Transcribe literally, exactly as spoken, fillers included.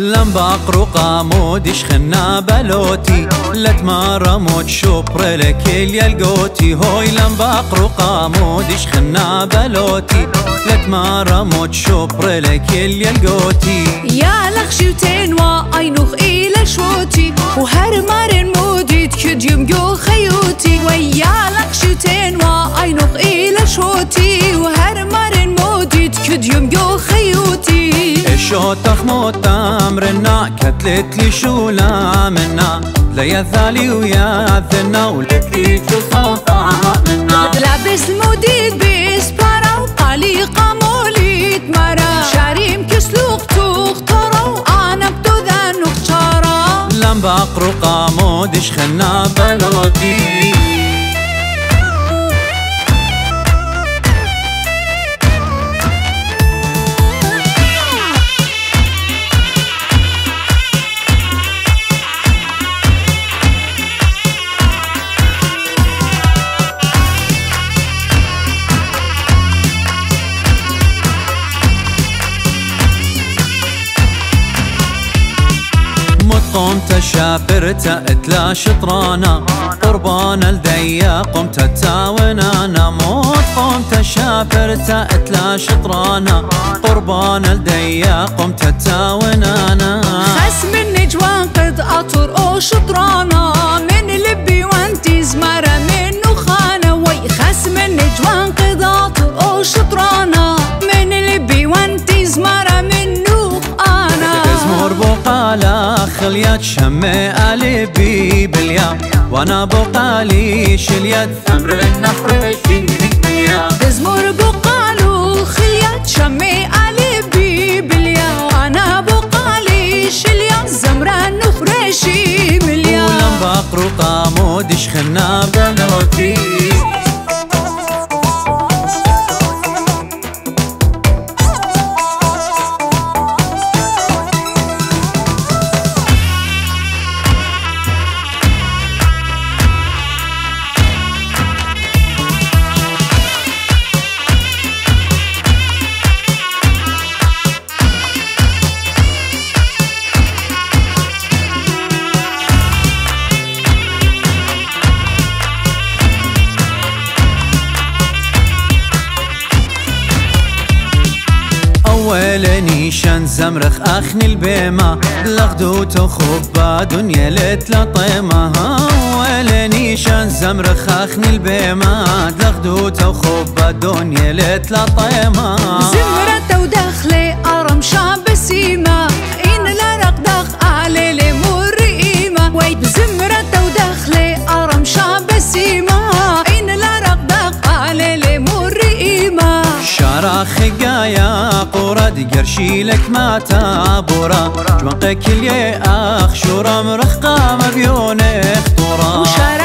لم بقرو قامودش خنا بلوتي لتمارا موت شبر لكل يلقوتي هوي لم بقرو قامودش خنا بلوتي لتمارا موت شبر لكل يلقوتي يا لخشوتين وعينوخ إلى شوتي وهر مارن موديد كديم جو خيوتي ويا لخشوتين وعينوخ إلى شوتي وهر مارن موديد كديم جو خيوتي شو تخموت تمرنا كتلت لي شو لا منا ليا ثالي ويا ثنا ولتلي شو صوتا منا لابس الموديد بيس بارا وقالي قامولي تمارا شاريم كسلوق توخ ترى وانا بدو ذا نختارا لم بقرو قامودش خنا بلوتي قمت شابرت اتلا شطرانا قربان الديا قمت تاونانا موت قمت شابرت اتلا شطرانا قربان الديا قمت تاونانا خس من نجوان قد اطر او شطرانا من لبي وانتي زمرة منو خانة وي خس من نجوان قد اطر او شطرانا من لبي وانتي زمرة منو انا تزمر بقالا خليات شمي قلبي باليا وانا بقالي شليات ثمر النخر شينيا تزمر بقالو خليات شمي قلبي باليا وانا بقالي شليات زمر النخر شينيا ولم بقرو قامودش خنا بلوتي أولني شان زمرخ أخني البيمة لغدوت وخبا دنيا لتلطيمة أولني شان زمرخ أخني البيمة لغدوت وخبا دنيا لتلطيمة زمرة ودخلي أرم شاب سيمة إن لرق دخ علي لمر إيمة ويد زمرة ودخلي أرم شاب سيمة إن لرق دخ علي لمر إيمة شارخ قايا قرد قرشي لك ما تابورا جوانقك اللي اخ شورا مرخ قام بيونك طورا